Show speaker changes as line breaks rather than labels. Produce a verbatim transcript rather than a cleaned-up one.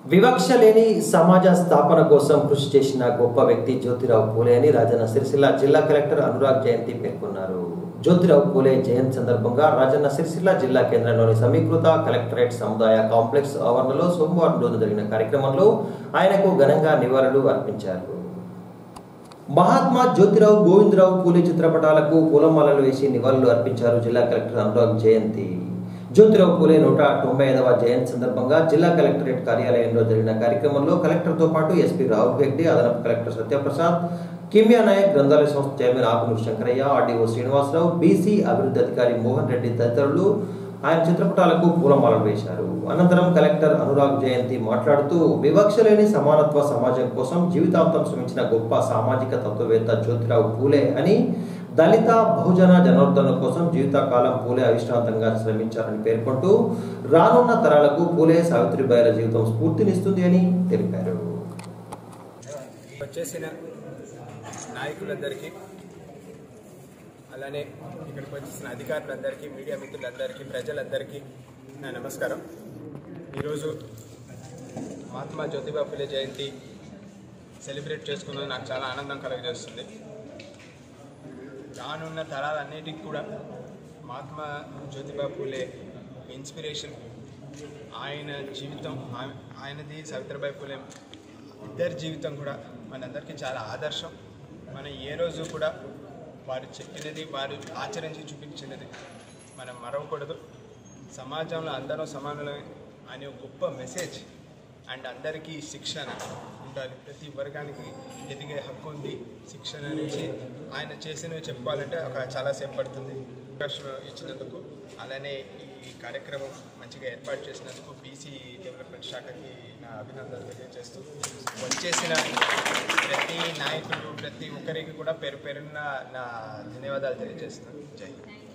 వివక్ష లేని సమాజ స్థాపన కోసం కృషి చేసిన గొప్ప వ్యక్తి జ్యోతిరావు పూలే అని రాజన్న సిరిసిల్ల జిల్లా కలెక్టర్ అనురాగ్ జయంతి పేర్కొన్నారు. జ్యోతిరావు పూలే జయంతి సందర్భంగా రాజన్న సిరిసిల్ల జిల్లా కేంద్రంలోని సమీకృత కలెక్టరేట్ సముదాయ కాంప్లెక్స్ ఆవరణలో సోమవారం రోజు జరిగిన కార్యక్రమంలో ఆయనకు ఘనంగా నివాళులు అర్పించారు. మహాత్మా జ్యోతిరావు గోవిందరావు పూలే చిత్రపటాలకు పూలమాలలు వేసి నివాళులు అర్పించారు జిల్లా కలెక్టర్ అనురాగ్ జయంతి. జ్యోతిరావు పూలే నూట తొంభై ఐదవ జయంతి సందర్భంగా జిల్లా కలెక్టరేట్ కార్యాలయంలో జరిగిన కార్యక్రమంలో కలెక్టర్తో పాటు ఎస్పీ రాహుల్ హెగ్డే, అదనపు కలెక్టర్ సత్యప్రసాద్, కిమ్యా నాయక్, గ్రంథాలయ సంస్థ chairman Akunuru Shankaraiah, RDO Srinivasarao, BC అభివృద్ధి అధికారి మోహన్ రెడ్డి తదితరులు ఆయన చిత్రపటాలకు పూలమాలలు వేశారు. అనంతరం కలెక్టర్ అనురాగ్ జయంతి మాట్లాడుతూ వివక్ష లేని సమానత్వ సమాజం కోసం జీవితాంతం శ్రమించిన గొప్ప సామాజిక తత్వవేత్త జ్యోతిరావు పూలే అని, దళిత బహుజన జనార్దనుల కోసం జీవితకాలం పూలే అవిశ్రాంతంగా శ్రమించారని పేర్కొంటూ రానున్న తరాలకు పూలే సావిత్రిబాయిల జీవితం స్ఫూర్తినిస్తుంది అని తెలిపారు.
వచ్చేసిన నాయకులందరికీ, అలానే ఇక్కడికి వచ్చేసిన అధికారులందరికీ, మీడియా మిత్రులందరికీ, ప్రజలందరికీ నా నమస్కారం. ఈరోజు మహాత్మా జ్యోతిబా పూలే జయంతి సెలబ్రేట్ చేసుకున్నది నాకు చాలా ఆనందం కలుగజేస్తుంది. రానున్న తరాలన్నిటికీ కూడా మహాత్మా జ్యోతిబా పూలే ఇన్స్పిరేషన్, ఆయన జీవితం, ఆయనది సావిత్రిబాయి పూలే ఇద్దరి జీవితం కూడా మనందరికీ చాలా ఆదర్శం. మనం ఏ రోజు కూడా వారు చెప్పినది, వారు ఆచరించి చూపించినది మనం మరవకూడదు. సమాజంలో అందరూ సమానులమే అనే గొప్ప మెసేజ్ అండ్ అందరికీ శిక్షణ ఉండాలి. ప్రతి వర్గానికి ఎదిగే హక్కు ఉంది. శిక్షణ నుంచి ఆయన చేసినవి చెప్పుకోవాలంటే ఒక చాలాసేపు పడుతుంది. అవకాశం ఇచ్చినందుకు, అలానే ఈ కార్యక్రమం మంచిగా ఏర్పాటు చేసినందుకు బీసీ డెవలప్మెంట్ శాఖకి నా అభినందనలు తెలియజేస్తూ, వచ్చేసిన ప్రతి నాయకులు, ప్రతి ఒక్కరికి కూడా పేరు పేరున్న నా ధన్యవాదాలు తెలియజేస్తున్నాను. జై హింద్.